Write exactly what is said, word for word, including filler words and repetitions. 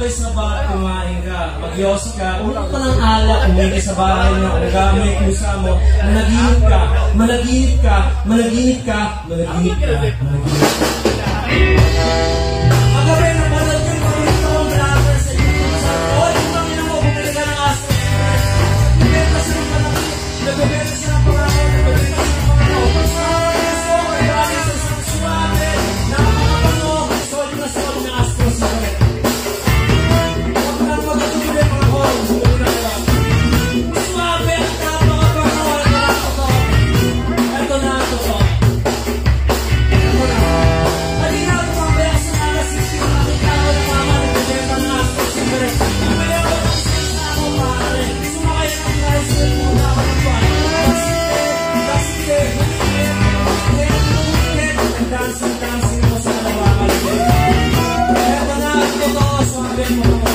kayo sa bahay, kumain ka, mag-yosi ka, ulang ka ng alak, umuwi ka sa bahay mo, nagamay kusa mo, managinip ka, managinip ka, managinip ka, managinip ka, managinip ka. Magabi, napanood ko yung paborito kong vlogger sa YouTube. Sabi ko, oh, yung pangina mo, bumili ka ng aso. Nagbenta siya ng panakit, nagbenta siya ng panakit, nagbenta siya ng panakit. Aso, may bagay sa isang suwabe, nakakapano, sol na sol na aso sa kanya. Huwag nang magtuloy mga hall, sumunod na ba? Suwabe, ang napakapano, ang nakakapano. Ito na, ito to. Ito na. Halina, lumabaya sa alas sixteen, nakita ko na mama, nagbenta ng aso sa kanya. Umaya ko ng six ako, pare. Sumakay ng tricycle muna ako ng buwan. Kasi, dancing, dancing mo sa kalawakan. Ito na, ito to, suwabe mo.